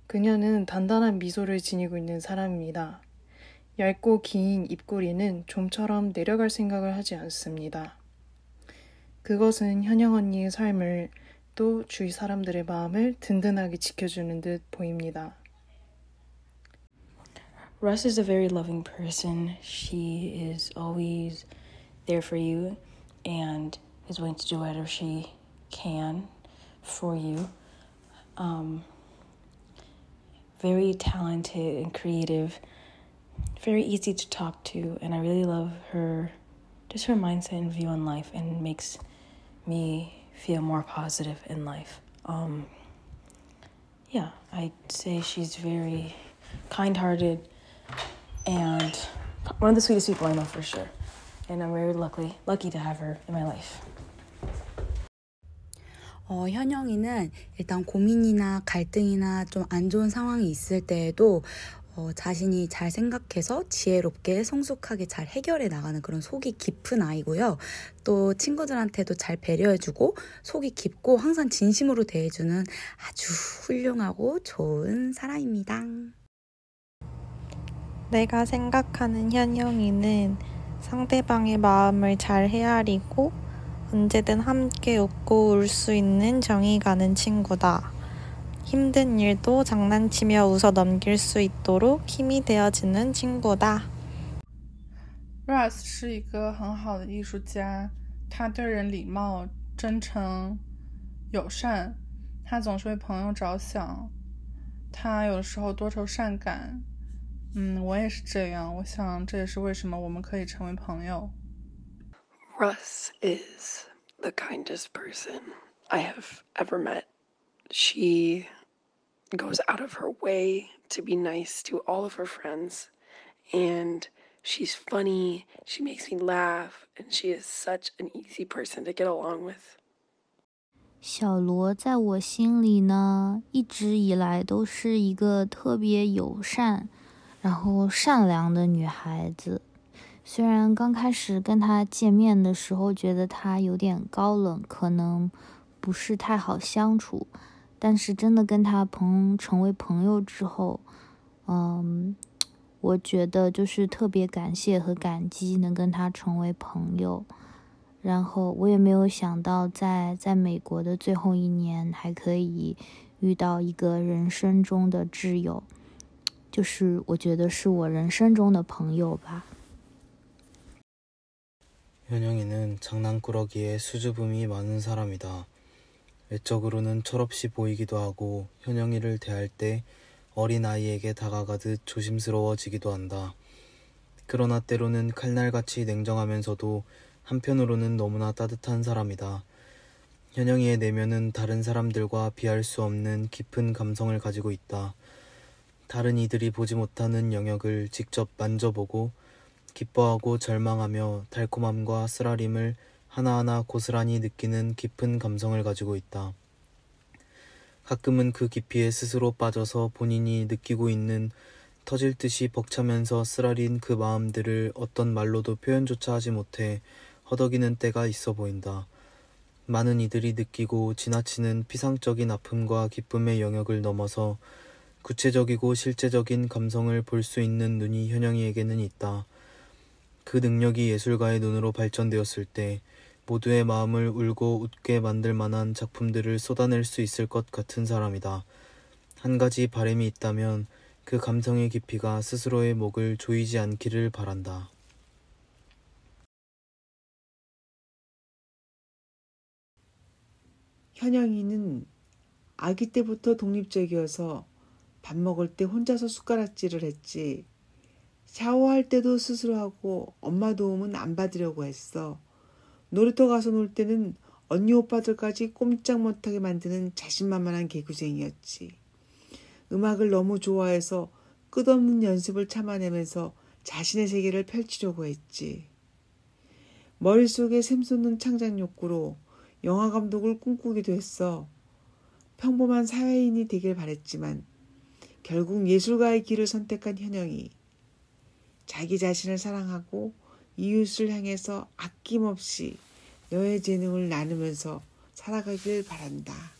그녀는 단단한 미소를 지니고 있는 사람입니다. 얇고 긴 입꼬리는 좀처럼 내려갈 생각을 하지 않습니다. 그것은 현영 언니의 삶을 또 주위 사람들의 마음을 든든하게 지켜주는 듯 보입니다. Russ is a very loving person. She is always there for you and is willing to do whatever she can for you. Very talented and creative, very easy to talk to, and I really love her, just her mindset and view on life, and makes me feel more positive in life. Yeah, I'd say she's very kind-hearted and one of the sweetest people I know for sure. And I'm very lucky to have her in my life. 현영이는 일단 고민이나 갈등이나 좀 안 좋은 상황이 있을 때에도 자신이 잘 생각해서 지혜롭게 성숙하게 잘 해결해 나가는 그런 속이 깊은 아이고요. 또 친구들한테도 잘 배려해주고 속이 깊고 항상 진심으로 대해주는 아주 훌륭하고 좋은 사람입니다. 내가 생각하는 현영이는 상대방의 마음을 잘 헤아리고 언제든 함께 웃고 울 수 있는 정이 가는 친구다. 힘든 일도 장난치며 웃어 넘길 수 있도록 힘이 되어주는 친구다. Russ 是一个很好的艺术家，他对人礼貌、真诚、友善，他总是为朋友着想，他有时候多愁善感。我也是这样，我想这也是为什么我们可以成为朋友。 Russ is the kindest person I have ever met. She goes out of her way to be nice to all of her friends, and she's funny, she makes me laugh, and she is such an easy person to get along with. 小罗在我心里呢，一直以来都是一个特别友善，然后善良的女孩子。虽然刚开始跟她见面的时候觉得她有点高冷，可能不是太好相处，但是真的跟她成为朋友之后，我觉得就是特别感谢和感激能跟她成为朋友。然后我也没有想到在美国的最后一年还可以遇到一个人生中的挚友，就是我觉得是我人生中的朋友吧。 현영이는 장난꾸러기에 수줍음이 많은 사람이다. 외적으로는 철없이 보이기도 하고 현영이를 대할 때 어린아이에게 다가가듯 조심스러워지기도 한다. 그러나 때로는 칼날같이 냉정하면서도 한편으로는 너무나 따뜻한 사람이다. 현영이의 내면은 다른 사람들과 비할 수 없는 깊은 감성을 가지고 있다. 다른 이들이 보지 못하는 영역을 직접 만져보고 기뻐하고 절망하며 달콤함과 쓰라림을 하나하나 고스란히 느끼는 깊은 감성을 가지고 있다. 가끔은 그 깊이에 스스로 빠져서 본인이 느끼고 있는 터질 듯이 벅차면서 쓰라린 그 마음들을 어떤 말로도 표현조차 하지 못해 허덕이는 때가 있어 보인다. 많은 이들이 느끼고 지나치는 피상적인 아픔과 기쁨의 영역을 넘어서 구체적이고 실제적인 감성을 볼 수 있는 눈이 현영이에게는 있다. 그 능력이 예술가의 눈으로 발전되었을 때 모두의 마음을 울고 웃게 만들 만한 작품들을 쏟아낼 수 있을 것 같은 사람이다. 한 가지 바람이 있다면 그 감성의 깊이가 스스로의 목을 조이지 않기를 바란다. 현영이는 아기 때부터 독립적이어서 밥 먹을 때 혼자서 숟가락질을 했지. 샤워할 때도 스스로 하고 엄마 도움은 안 받으려고 했어. 놀이터 가서 놀 때는 언니 오빠들까지 꼼짝 못하게 만드는 자신만만한 개구쟁이였지. 음악을 너무 좋아해서 끝없는 연습을 참아내면서 자신의 세계를 펼치려고 했지. 머릿속에 샘솟는 창작 욕구로 영화 감독을 꿈꾸기도 했어. 평범한 사회인이 되길 바랬지만 결국 예술가의 길을 선택한 현영이 자기 자신을 사랑하고 이웃을 향해서 아낌없이 너의 재능을 나누면서 살아가길 바란다.